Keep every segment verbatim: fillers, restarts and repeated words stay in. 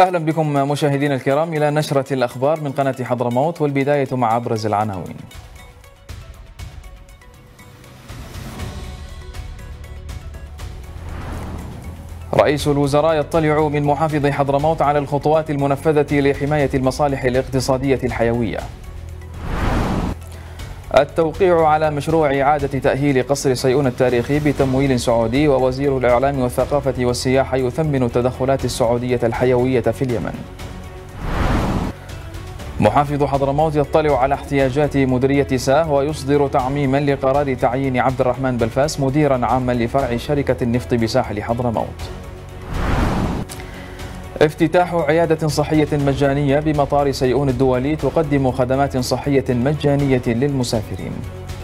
أهلا بكم مشاهدينا الكرام إلى نشرة الأخبار من قناة حضرموت، والبداية مع أبرز العناوين. رئيس الوزراء يطلع من محافظ حضرموت على الخطوات المنفذة لحماية المصالح الاقتصادية الحيوية. التوقيع على مشروع إعادة تأهيل قصر صيئون التاريخي بتمويل سعودي، ووزير الإعلام والثقافة والسياحة يثمن التدخلات السعودية الحيوية في اليمن. محافظ حضرموت يطلع على احتياجات مديرية ساه ويصدر تعميما لقرار تعيين عبد الرحمن بلفاس مديرا عاما لفرع شركة النفط بساحل حضرموت. افتتاح عيادة صحية مجانية بمطار صيئون الدولي تقدم خدمات صحية مجانية للمسافرين.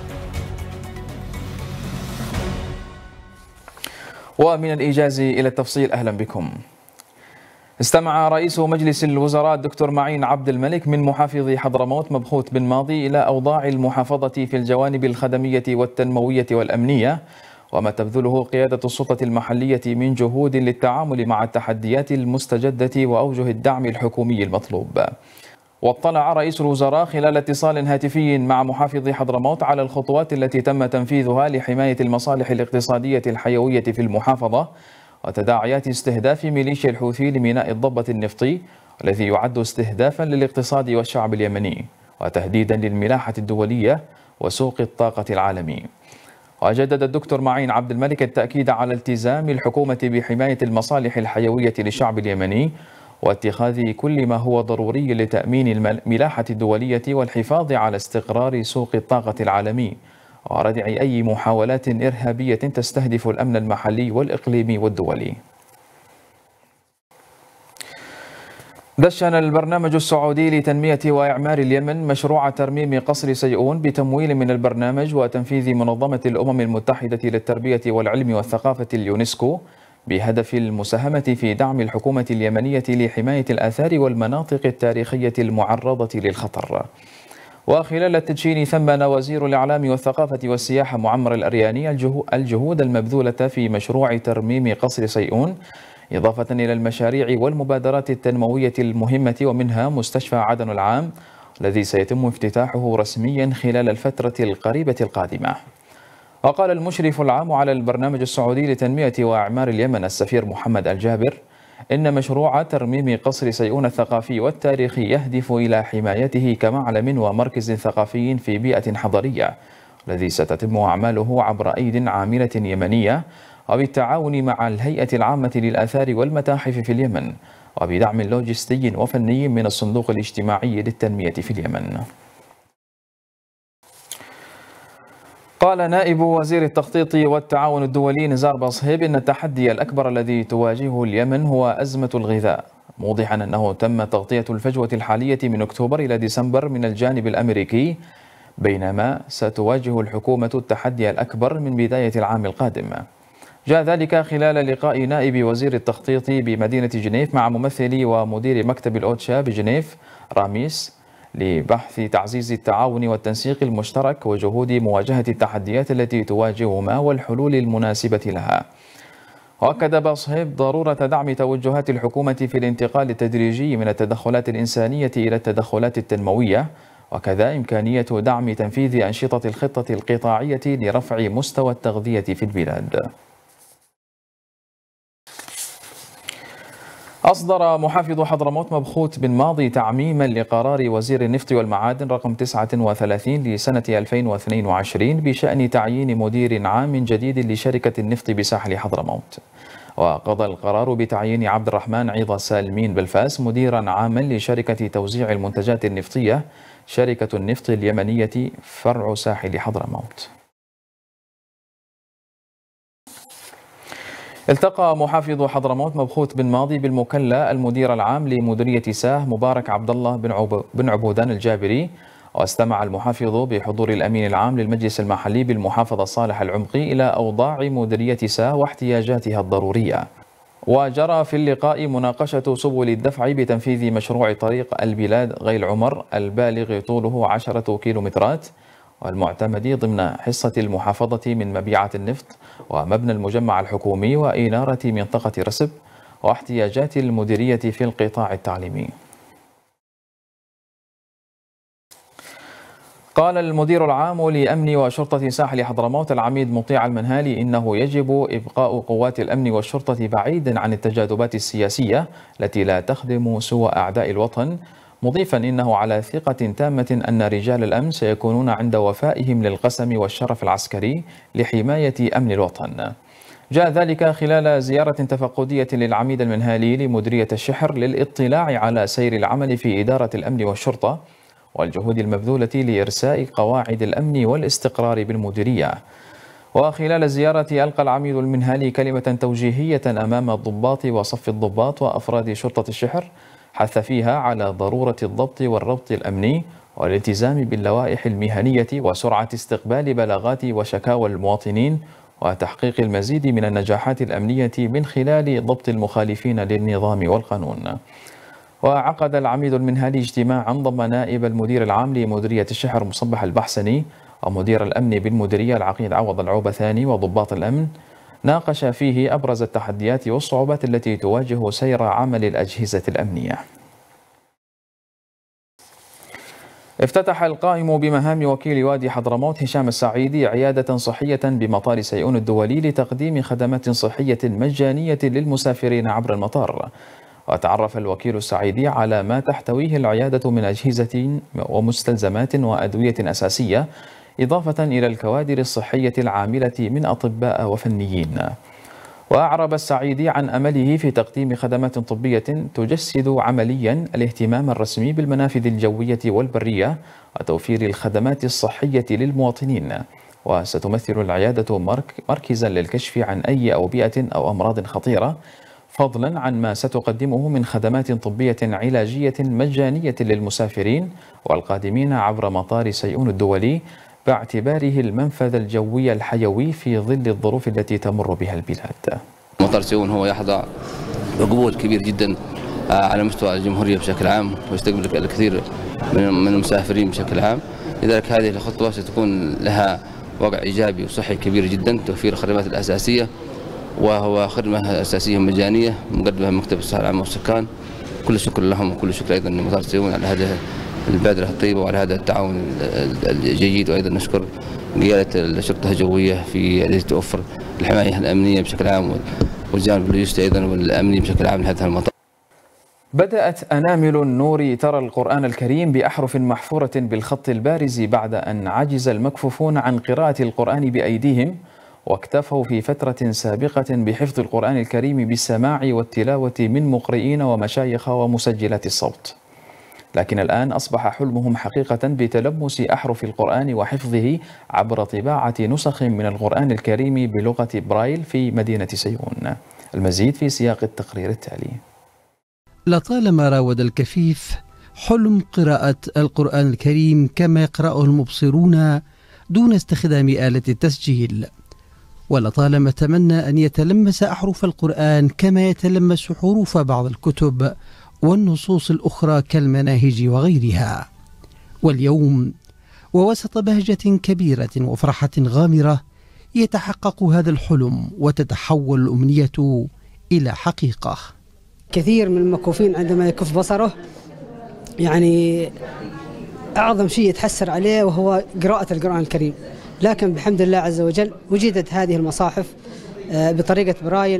ومن الإيجاز إلى التفصيل، أهلا بكم. استمع رئيس مجلس الوزراء الدكتور معين عبد الملك من محافظ حضرموت مبخوت بن ماضي إلى أوضاع المحافظة في الجوانب الخدمية والتنموية والأمنية، وما تبذله قيادة السلطة المحلية من جهود للتعامل مع التحديات المستجدة وأوجه الدعم الحكومي المطلوب. واطلع رئيس الوزراء خلال اتصال هاتفي مع محافظ حضرموت على الخطوات التي تم تنفيذها لحماية المصالح الاقتصادية الحيوية في المحافظة، وتداعيات استهداف ميليشيا الحوثي لميناء الضبة النفطي الذي يعد استهدافا للاقتصاد والشعب اليمني، وتهديدا للملاحة الدولية وسوق الطاقة العالمي. وجدد الدكتور معين عبد الملك التأكيد على التزام الحكومة بحماية المصالح الحيوية للشعب اليمني، واتخاذ كل ما هو ضروري لتأمين الملاحة الدولية والحفاظ على استقرار سوق الطاقة العالمي، وردع أي محاولات إرهابية تستهدف الأمن المحلي والإقليمي والدولي. دشن البرنامج السعودي لتنمية وإعمار اليمن مشروع ترميم قصر صيئون بتمويل من البرنامج وتنفيذ منظمة الأمم المتحدة للتربية والعلم والثقافة اليونسكو، بهدف المساهمة في دعم الحكومة اليمنية لحماية الآثار والمناطق التاريخية المعرضة للخطر. وخلال التدشين ثمن وزير الإعلام والثقافة والسياحة معمر الأرياني الجهود المبذولة في مشروع ترميم قصر صيئون، إضافة إلى المشاريع والمبادرات التنموية المهمة، ومنها مستشفى عدن العام الذي سيتم افتتاحه رسميا خلال الفترة القريبة القادمة. وقال المشرف العام على البرنامج السعودي لتنمية وإعمار اليمن السفير محمد الجابر إن مشروع ترميم قصر صيئون الثقافي والتاريخي يهدف إلى حمايته كمعلم ومركز ثقافي في بيئة حضرية، الذي ستتم أعماله عبر أيد عاملة يمنية وبالتعاون مع الهيئة العامة للآثار والمتاحف في اليمن، وبدعم لوجستي وفني من الصندوق الاجتماعي للتنمية في اليمن. قال نائب وزير التخطيط والتعاون الدولي نزار بصهيب إن التحدي الأكبر الذي تواجهه اليمن هو أزمة الغذاء، موضحا أنه تم تغطية الفجوة الحالية من أكتوبر إلى ديسمبر من الجانب الأمريكي، بينما ستواجه الحكومة التحدي الأكبر من بداية العام القادم. جاء ذلك خلال لقاء نائب وزير التخطيط بمدينة جنيف مع ممثلي ومدير مكتب الأوتشا بجنيف راميس لبحث تعزيز التعاون والتنسيق المشترك وجهود مواجهة التحديات التي تواجههما والحلول المناسبة لها. وأكد بصهيب ضرورة دعم توجهات الحكومة في الانتقال التدريجي من التدخلات الإنسانية إلى التدخلات التنموية، وكذا إمكانية دعم تنفيذ أنشطة الخطة القطاعية لرفع مستوى التغذية في البلاد. أصدر محافظ حضرموت مبخوت بن ماضي تعميما لقرار وزير النفط والمعادن رقم تسعة وثلاثين لسنة ألفين واثنين وعشرين بشأن تعيين مدير عام جديد لشركة النفط بساحل حضرموت. وقضى القرار بتعيين عبد الرحمن عيض سالمين بلفاس مديرا عاما لشركة توزيع المنتجات النفطية شركة النفط اليمنية فرع ساحل حضرموت. التقى محافظ حضرموت مبخوت بن ماضي بالمكلا المدير العام لمديرية ساه مبارك عبد الله بن عب... بن عبودان الجابري، واستمع المحافظ بحضور الأمين العام للمجلس المحلي بالمحافظة صالح العمقي إلى أوضاع مديرية ساه واحتياجاتها الضرورية. وجرى في اللقاء مناقشة سبل الدفع بتنفيذ مشروع طريق البلاد غيل عمر البالغ طوله عشرة كيلومترات، والمعتمد ضمن حصة المحافظة من مبيعات النفط ومبنى المجمع الحكومي وإنارة منطقة رسب، واحتياجات المديرية في القطاع التعليمي. قال المدير العام لأمن وشرطة ساحل حضرموت العميد مطيع المنهالي إنه يجب إبقاء قوات الأمن والشرطة بعيدا عن التجاذبات السياسية التي لا تخدم سوى أعداء الوطن، مضيفا إنه على ثقة تامة أن رجال الأمن سيكونون عند وفائهم للقسم والشرف العسكري لحماية أمن الوطن. جاء ذلك خلال زيارة تفقدية للعميد المنهالي لمديرية الشحر للاطلاع على سير العمل في إدارة الأمن والشرطة والجهود المبذولة لإرساء قواعد الأمن والاستقرار بالمديرية. وخلال الزيارة ألقى العميد المنهالي كلمة توجيهية أمام الضباط وصف الضباط وأفراد شرطة الشحر، حث فيها على ضرورة الضبط والربط الأمني والالتزام باللوائح المهنية وسرعة استقبال بلاغات وشكاوى المواطنين وتحقيق المزيد من النجاحات الأمنية من خلال ضبط المخالفين للنظام والقانون. وعقد العميد المنهالي اجتماعا ضم نائب المدير العام لمديرية الشحر مصبح البحسني ومدير الأمن بالمديرية العقيد عوض العوبثاني وضباط الأمن، ناقش فيه أبرز التحديات والصعوبات التي تواجه سير عمل الأجهزة الأمنية. افتتح القائم بمهام وكيل وادي حضرموت هشام السعيدي عيادة صحية بمطار سيئون الدولي لتقديم خدمات صحية مجانية للمسافرين عبر المطار. وتعرف الوكيل السعيدي على ما تحتويه العيادة من أجهزة ومستلزمات وأدوية أساسية، إضافة إلى الكوادر الصحية العاملة من أطباء وفنيين. وأعرب السعيدي عن أمله في تقديم خدمات طبية تجسد عمليا الاهتمام الرسمي بالمنافذ الجوية والبرية وتوفير الخدمات الصحية للمواطنين. وستمثل العيادة مركزا للكشف عن أي أوبئة أو أمراض خطيرة، فضلا عن ما ستقدمه من خدمات طبية علاجية مجانية للمسافرين والقادمين عبر مطار سيئون الدولي، باعتباره المنفذ الجوي الحيوي في ظل الظروف التي تمر بها البلاد. مطار سيئون هو يحظى بقبول كبير جدا على مستوى الجمهورية بشكل عام، ويستقبل الكثير من المسافرين بشكل عام، لذلك هذه الخطوة ستكون لها وقع إيجابي وصحي كبير جدا، توفير الخدمات الأساسية، وهو خدمة أساسية مجانية مقدمة من مكتب الصحة العامة والسكان. كل الشكر لهم وكل الشكر أيضا لمطار سيئون على هذه البادرة الطيبة وعلى هذا التعاون الجيد. وأيضا نشكر قيادة الشرطة الجوية في التي توفر الحماية الأمنية بشكل عام والجانب اللوجستي أيضا والأمني بشكل عام لهذا المطار. بدأت أنامل النور ترى القرآن الكريم بأحرف محفورة بالخط البارز بعد أن عجز المكفوفون عن قراءة القرآن بأيديهم، واكتفوا في فترة سابقة بحفظ القرآن الكريم بالسماع والتلاوة من مقرئين ومشايخ ومسجلات الصوت. لكن الآن أصبح حلمهم حقيقة بتلمس أحرف القرآن وحفظه عبر طباعة نسخ من القرآن الكريم بلغة برايل في مدينة سيئون. المزيد في سياق التقرير التالي. لطالما راود الكفيف حلم قراءة القرآن الكريم كما يقرأه المبصرون دون استخدام آلة التسجيل، ولطالما تمنى أن يتلمس أحرف القرآن كما يتلمس حروف بعض الكتب والنصوص الأخرى كالمناهج وغيرها. واليوم ووسط بهجة كبيرة وفرحة غامرة يتحقق هذا الحلم وتتحول الأمنية إلى حقيقة. كثير من المكفوفين عندما يكف بصره يعني أعظم شيء يتحسر عليه وهو قراءة القرآن الكريم، لكن بحمد الله عز وجل وجدت هذه المصاحف بطريقة برايل،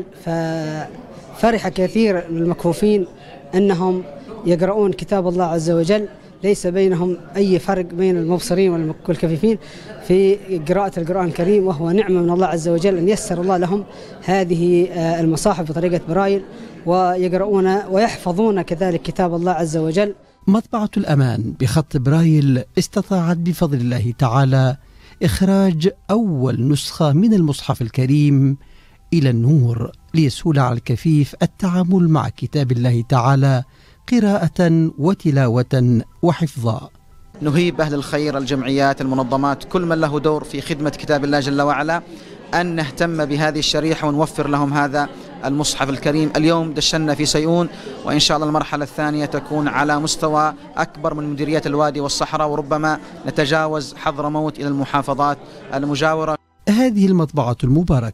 ففرح كثير من المكفوفين أنهم يقرؤون كتاب الله عز وجل، ليس بينهم أي فرق بين المبصرين والكفيفين في قراءة القرآن الكريم، وهو نعمة من الله عز وجل أن يسر الله لهم هذه المصاحف بطريقة برايل ويقرؤون ويحفظون كذلك كتاب الله عز وجل. مطبعة الأمان بخط برايل استطاعت بفضل الله تعالى إخراج أول نسخة من المصحف الكريم إلى النور ليسهل على الكفيف التعامل مع كتاب الله تعالى قراءة وتلاوة وحفظا. نهيب أهل الخير، الجمعيات، المنظمات، كل من له دور في خدمة كتاب الله جل وعلا أن نهتم بهذه الشريحة ونوفر لهم هذا المصحف الكريم. اليوم دشنا في سيئون، وإن شاء الله المرحلة الثانية تكون على مستوى أكبر من مديريات الوادي والصحراء، وربما نتجاوز حضرموت إلى المحافظات المجاورة. هذه المطبعة المباركة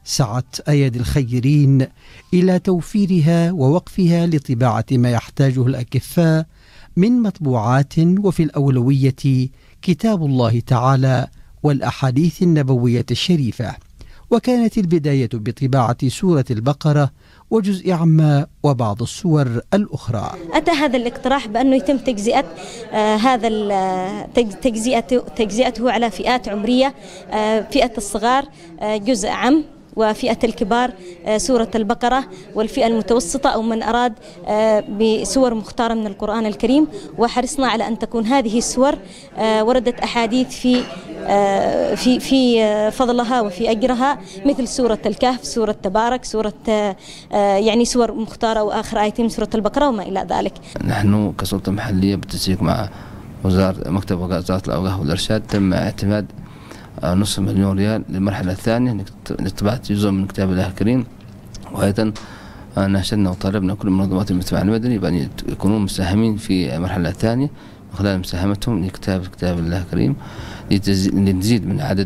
سعت أيادي الخيرين إلى توفيرها ووقفها لطباعة ما يحتاجه الأكفاء من مطبوعات، وفي الأولوية كتاب الله تعالى والأحاديث النبوية الشريفة. وكانت البداية بطباعة سورة البقرة وجزء عما وبعض السور الأخرى. أتى هذا الاقتراح بأنه يتم تجزئة آه هذا تجزئته تجزئته على فئات عمرية، آه فئة الصغار آه جزء عام، وفئة الكبار سورة البقرة، والفئة المتوسطة أو من أراد بسور مختارة من القرآن الكريم. وحرصنا على أن تكون هذه السور وردت أحاديث في في في فضلها وفي أجرها، مثل سورة الكهف، سورة تبارك، سورة يعني سور مختارة وآخر آيتين من سورة البقرة وما إلى ذلك. نحن كسلطة محلية بالتنسيق مع وزارة مكتب وزارة الأوقاف والإرشاد تم اعتماد نصف مليون ريال للمرحلة الثانية لطباعة جزء من كتاب الله الكريم. وأيضا ناشدنا وطالبنا كل منظمات المجتمع المدني بأن يكونون مساهمين في المرحلة الثانية من خلال مساهمتهم لكتاب كتاب الله الكريم، لنزيد من عدد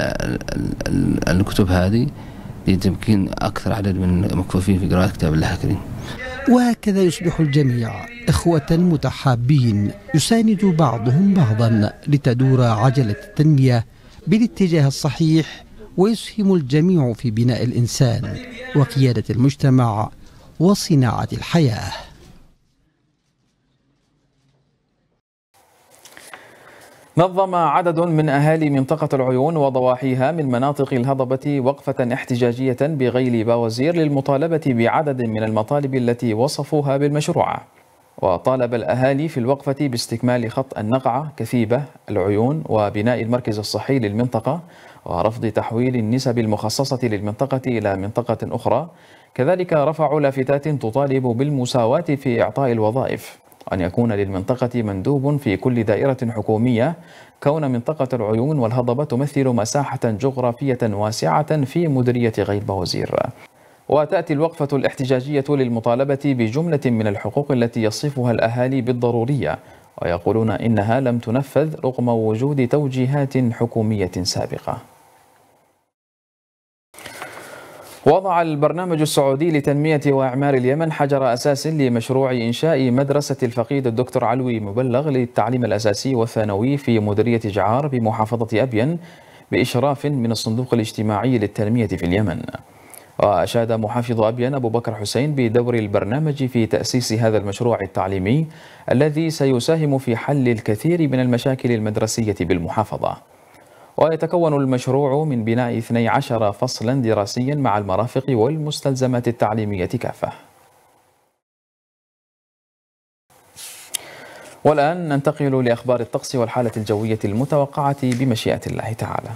الكتب هذه لتمكين أكثر عدد من المكفوفين في قراءة كتاب الله الكريم. وهكذا يصبح الجميع إخوة متحابين يساند بعضهم بعضا لتدور عجلة التنمية بالاتجاه الصحيح، ويسهم الجميع في بناء الإنسان وقيادة المجتمع وصناعة الحياة. نظم عدد من أهالي منطقة العيون وضواحيها من مناطق الهضبة وقفة احتجاجية بغيل باوزير للمطالبة بعدد من المطالب التي وصفوها بالمشروعة. وطالب الأهالي في الوقفة باستكمال خط النقعة كثيبة العيون وبناء المركز الصحي للمنطقة ورفض تحويل النسب المخصصة للمنطقة إلى منطقة أخرى. كذلك رفعوا لافتات تطالب بالمساواة في إعطاء الوظائف، أن يكون للمنطقة مندوب في كل دائرة حكومية، كون منطقة العيون والهضبة تمثل مساحة جغرافية واسعة في مديرية غيل باوزير. وتأتي الوقفة الاحتجاجية للمطالبة بجملة من الحقوق التي يصفها الأهالي بالضرورية، ويقولون إنها لم تنفذ رغم وجود توجيهات حكومية سابقة. وضع البرنامج السعودي لتنمية وإعمار اليمن حجر أساس لمشروع إنشاء مدرسة الفقيد الدكتور علوي مبلغ للتعليم الأساسي والثانوي في مديرية جعار بمحافظة أبين بإشراف من الصندوق الاجتماعي للتنمية في اليمن. وأشاد محافظ أبين أبو بكر حسين بدور البرنامج في تأسيس هذا المشروع التعليمي الذي سيساهم في حل الكثير من المشاكل المدرسية بالمحافظة. ويتكون المشروع من بناء اثني عشر فصلا دراسيا مع المرافق والمستلزمات التعليمية كافة. والآن ننتقل لأخبار الطقس والحالة الجوية المتوقعة بمشيئة الله تعالى.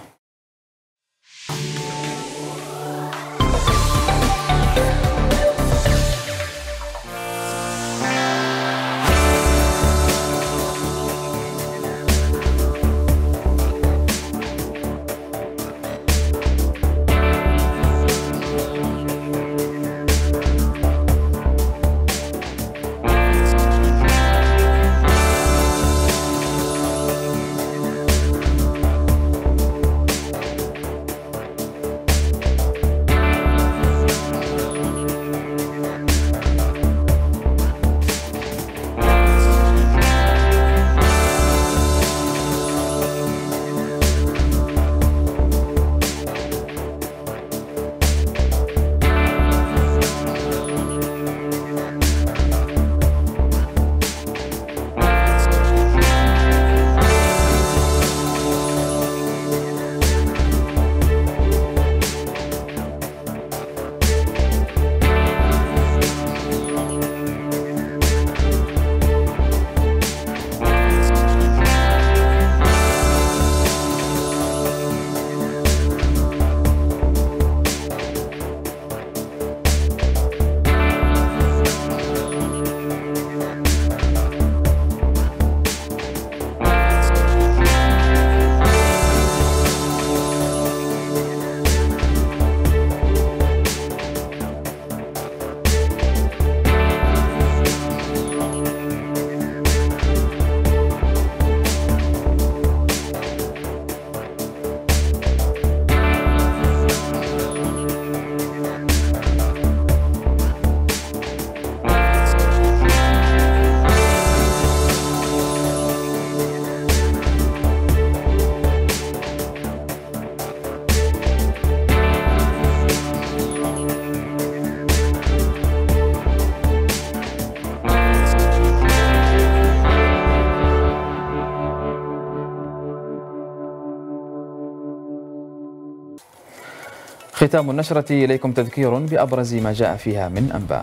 ختام النشرة إليكم تذكير بأبرز ما جاء فيها من أنباء.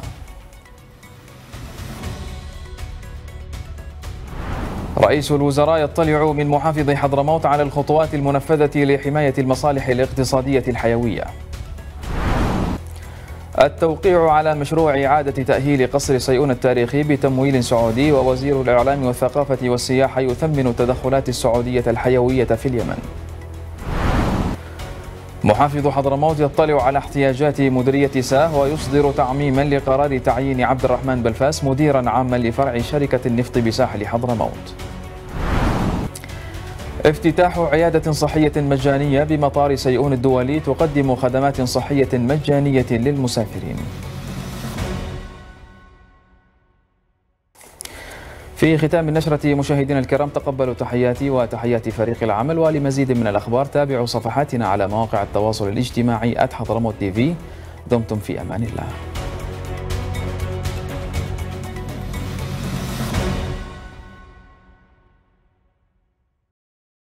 رئيس الوزراء يطلع من محافظ حضرموت على الخطوات المنفذة لحماية المصالح الاقتصادية الحيوية. التوقيع على مشروع إعادة تأهيل قصر سيئون التاريخي بتمويل سعودي، ووزير الإعلام والثقافة والسياحة يثمن التدخلات السعودية الحيوية في اليمن. محافظ حضرموت يطلع على احتياجات مديرية ساه ويصدر تعميما لقرار تعيين عبد الرحمن بلفاس مديرا عاما لفرع شركة النفط بساحل حضرموت. افتتاح عيادة صحية مجانية بمطار سيئون الدولي تقدم خدمات صحية مجانية للمسافرين. في ختام النشرة مشاهدينا الكرام، تقبلوا تحياتي وتحيات فريق العمل، ولمزيد من الأخبار تابعوا صفحاتنا على مواقع التواصل الاجتماعي آت حضرموت تي في. دمتم في أمان الله.